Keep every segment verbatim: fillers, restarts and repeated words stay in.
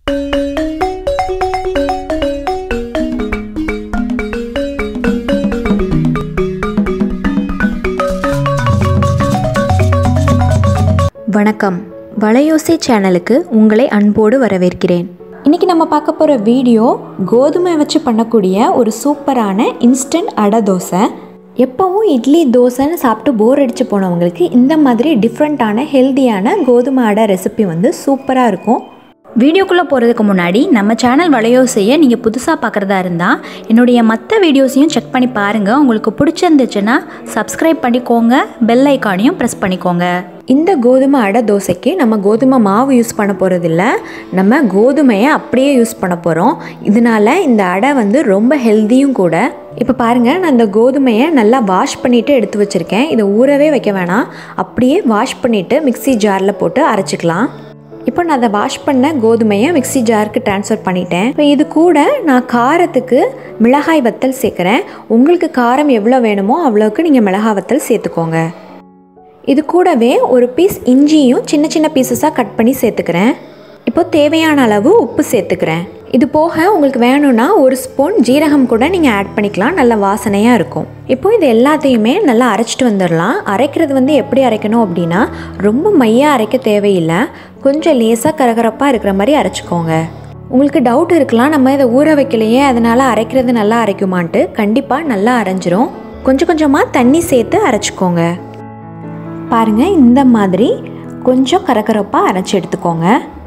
வணக்கம், வலையோசை சேனலுக்கு உங்களை அன்போடு வரவேற்கிறேன். இன்றைக்கி நம்ம பார்க்க போகிற வீடியோ கோதுமை வச்சு பண்ணக்கூடிய ஒரு சூப்பரான இன்ஸ்டன்ட் அடை தோசை. எப்போவும் இட்லி தோசைன்னு சாப்பிட்டு போர் அடித்து போனவங்களுக்கு இந்த மாதிரி டிஃப்ரெண்ட்டான ஹெல்த்தியான கோதுமை அடை ரெசிபி வந்து சூப்பராக இருக்கும். வீடியோக்குள்ளே போகிறதுக்கு முன்னாடி நம்ம சேனல் வலையோசையை நீங்கள் புதுசாக பார்க்குறதா இருந்தால் என்னுடைய மற்ற வீடியோஸையும் செக் பண்ணி பாருங்கள். உங்களுக்கு பிடிச்சிருந்துச்சுன்னா சப்ஸ்கிரைப் பண்ணிக்கோங்க, பெல் ஐக்கானையும் ப்ரெஸ் பண்ணிக்கோங்க. இந்த கோதுமை அடை தோசைக்கு நம்ம கோதுமை மாவு யூஸ் பண்ண போகிறதில்ல, நம்ம கோதுமையை அப்படியே யூஸ் பண்ண போகிறோம். இதனால் இந்த அடை வந்து ரொம்ப ஹெல்த்தியும் கூட. இப்போ பாருங்கள், நான் இந்த கோதுமையை நல்லா வாஷ் பண்ணிவிட்டு எடுத்து வச்சுருக்கேன். இதை ஊறவே வைக்க வேணாம், அப்படியே வாஷ் பண்ணிவிட்டு மிக்ஸி ஜாரில் போட்டு அரைச்சிக்கலாம். இப்போ நான் அதை வாஷ் பண்ண கோதுமையை மிக்ஸி ஜாருக்கு ட்ரான்ஸ்ஃபர் பண்ணிட்டேன். இப்போ இது கூட நான் காரத்துக்கு மிளகாய் வத்தல் சேர்க்குறேன். உங்களுக்கு காரம் எவ்வளோ வேணுமோ அவ்வளோக்கு நீங்கள் மிளகாய் வத்தல் சேர்த்துக்கோங்க. இது கூடவே ஒரு பீஸ் இஞ்சியும் சின்ன சின்ன பீசஸாக கட் பண்ணி சேர்த்துக்கிறேன். இப்போ தேவையான அளவு உப்பு சேர்த்துக்கிறேன். இது போக உங்களுக்கு வேணும்னா ஒரு ஸ்பூன் ஜீரகம் கூட நீங்கள் ஆட் பண்ணிக்கலாம், நல்ல வாசனையாக இருக்கும். இப்போது இது எல்லாத்தையுமே நல்லா அரைச்சிட்டு வந்துடலாம். அரைக்கிறது வந்து எப்படி அரைக்கணும் அப்படின்னா, ரொம்ப மையாக அரைக்க தேவையில்லை, கொஞ்சம் லேசாக கரகரப்பாக இருக்கிற மாதிரி அரைச்சிக்கோங்க. உங்களுக்கு டவுட் இருக்கலாம், நம்ம இதை ஊற வைக்கலையே அதனால் அரைக்கிறது நல்லா அரைக்குமான்ட்டு. கண்டிப்பாக நல்லா அரைஞ்சிரும். கொஞ்சம் கொஞ்சமாக தண்ணி சேர்த்து அரைச்சிக்கோங்க. பாருங்கள், இந்த மாதிரி கொஞ்சம் கரகரப்பாக அரைச்சி எடுத்துக்கோங்க.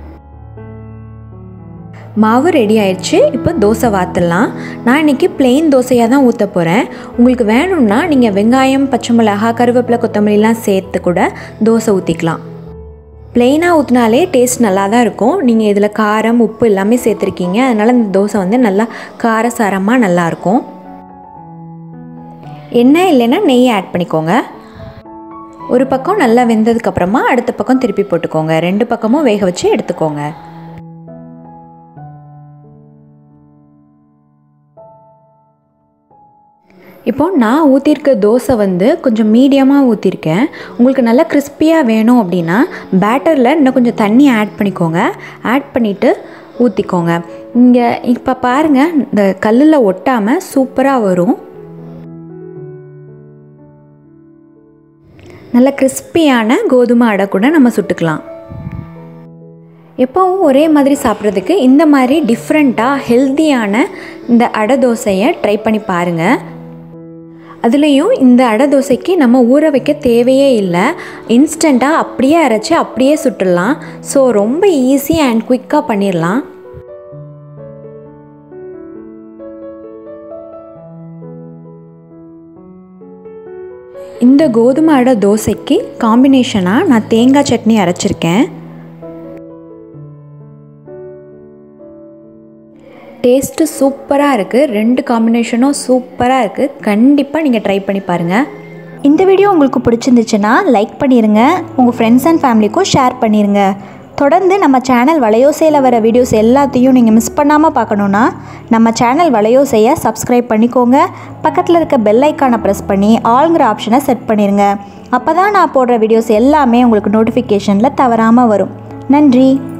மாவு ரெடி ஆயிடுச்சு. இப்போ தோசை வாத்துடலாம். நான் இன்றைக்கி பிளெயின் தோசையாக தான் ஊற்ற போகிறேன். உங்களுக்கு வேணும்னா நீங்கள் வெங்காயம், பச்சை மிளகா, கருவேப்பிலை, கொத்தமல்லிலாம் சேர்த்து கூட தோசை ஊற்றிக்கலாம். பிளெயினாக ஊற்றினாலே டேஸ்ட் நல்லா தான் இருக்கும். நீங்கள் இதில் காரம், உப்பு எல்லாமே சேர்த்துருக்கீங்க, அதனால் இந்த தோசை வந்து நல்லா காரசாரமாக நல்லாயிருக்கும். எண்ணெய் இல்லைன்னா நெய் ஆட் பண்ணிக்கோங்க. ஒரு பக்கம் நல்லா வெந்ததுக்கப்புறமா அடுத்த பக்கம் திருப்பி போட்டுக்கோங்க. ரெண்டு பக்கமும் வேக வச்சு எடுத்துக்கோங்க. இப்போது நான் ஊற்றிருக்க தோசை வந்து கொஞ்சம் மீடியமாக ஊற்றிருக்கேன். உங்களுக்கு நல்லா கிறிஸ்பியாக வேணும் அப்படின்னா பேட்டரில் இன்னும் கொஞ்சம் தண்ணி ஆட் பண்ணிக்கோங்க. ஆட் பண்ணிவிட்டு ஊற்றிக்கோங்க. இங்கே இப்போ பாருங்கள், இந்த கல்லில் ஒட்டாமல் சூப்பராக வரும். நல்ல கிறிஸ்பியான கோதுமை அடை கூட நம்ம சுட்டுக்கலாம். எப்போவும் ஒரே மாதிரி சாப்பிட்றதுக்கு இந்த மாதிரி டிஃப்ரெண்ட்டாக ஹெல்த்தியான இந்த அடை தோசையை ட்ரை பண்ணி பாருங்கள். அதுலேயும் இந்த அடை தோசைக்கு நம்ம ஊற வைக்க தேவையே இல்லை, இன்ஸ்டண்ட்டாக அப்படியே அரைச்சி அப்படியே சுட்டுடலாம். ஸோ ரொம்ப ஈஸி அண்ட் குயிக்காக பண்ணிடலாம். இந்த கோதுமை அடை தோசைக்கு காம்பினேஷனாக நான் தேங்காய் சட்னி அரைச்சிருக்கேன். டேஸ்ட்டு சூப்பராக இருக்குது. ரெண்டு காம்பினேஷனும் சூப்பராக இருக்குது. கண்டிப்பாக நீங்கள் ட்ரை பண்ணி பாருங்கள். இந்த வீடியோ உங்களுக்கு பிடிச்சிருந்துச்சுன்னா லைக் பண்ணிடுங்க, உங்கள் ஃப்ரெண்ட்ஸ் அண்ட் ஃபேமிலிக்கும் ஷேர் பண்ணிடுங்க. தொடர்ந்து நம்ம சேனல் வலையோசையில் வர வீடியோஸ் எல்லாத்தையும் நீங்கள் மிஸ் பண்ணாமல் பார்க்கணுன்னா நம்ம சேனல் வலையோசையை சப்ஸ்கிரைப் பண்ணிக்கோங்க. பக்கத்தில் இருக்க பெல் ஐக்கானை ப்ரெஸ் பண்ணி ஆல்ங்கிற ஆப்ஷனை செட் பண்ணிடுங்க. அப்போ தான் நான் போடுற வீடியோஸ் எல்லாமே உங்களுக்கு நோட்டிஃபிகேஷனில் தவறாமல் வரும். நன்றி.